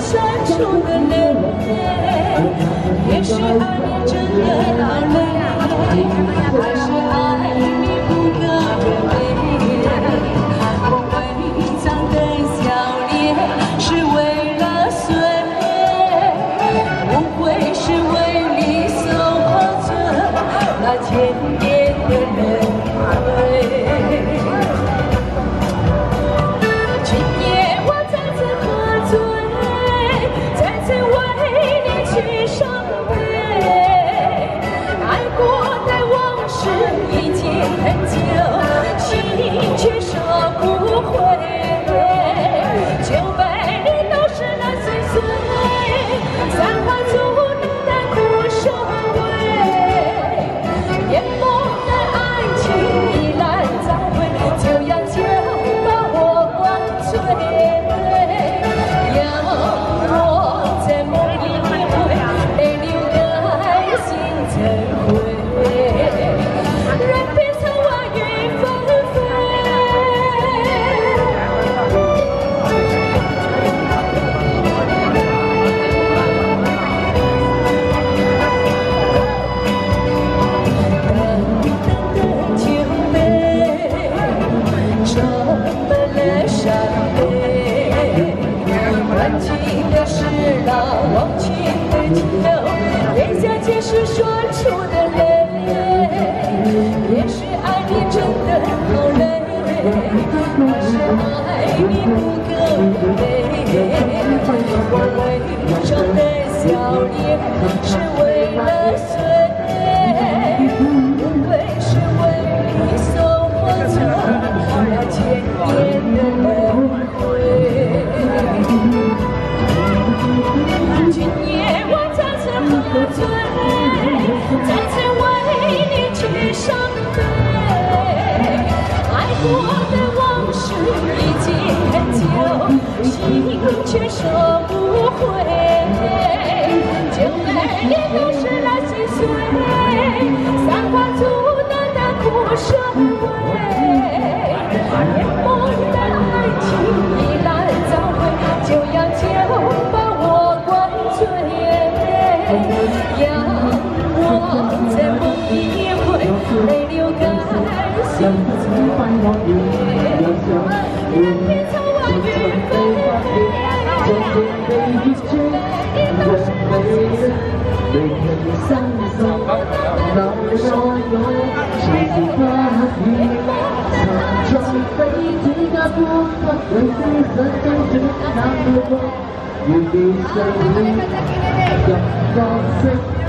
酸楚的泪，也是爱你真的劳累，还是爱你不可人类。我伪装的笑脸是为了岁月，不会是为你守候着那千年的轮回。 很久，心却收不回。900年都是那岁岁，三花烛灯的苦收尾。眼眸的爱情依然早回，就要把我灌醉。让我在梦里回，泪流的心怎会？ 忘情的酒，咽下皆是说出的泪，也是爱你真的好累，还是爱你不够美？我伪装的笑脸是为了岁月，不会是为你守候着那千年的轮回。 今夜我再次喝醉，再次为你去伤悲。爱过的往事已经很久，心却收不回。900年都是那心碎，三花烛灯的苦收尾。眼眸的爱情依然早回，就要把我灌醉。 让我在梦里回，泪流干心醉。任凭苍晚雨纷飞，都是泪水。泪痕上手，让我有谁和你？长窗飞进那不放为灰色都是那么多，雨滴水里，阳光碎。